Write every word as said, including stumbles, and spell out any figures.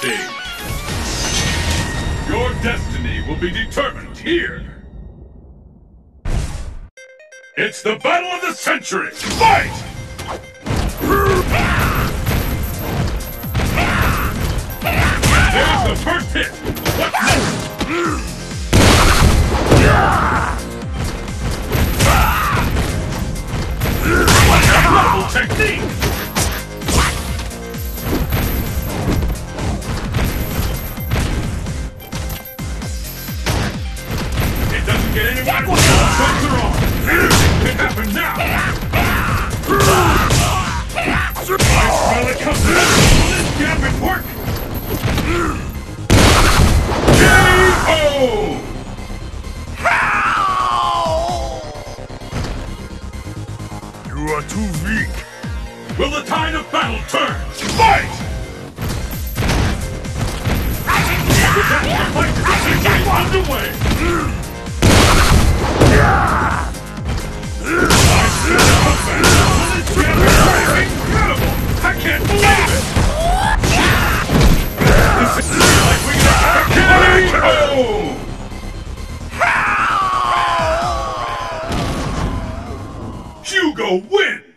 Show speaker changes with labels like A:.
A: stage. Your destiny will be determined here. It's the battle of the century! Fight! There's the first hit! What's next? Level technique! It doesn't get any better. All shots are on. Anything can happen now. I smell it coming. Will this jab and work? K O! You are too weak. Will the tide of battle turn? Fight! With that, the fight is officially underway. I see the comeback. Will this jab and work? Incredible! I can't believe it! This is like we got a K O! Hugo wins!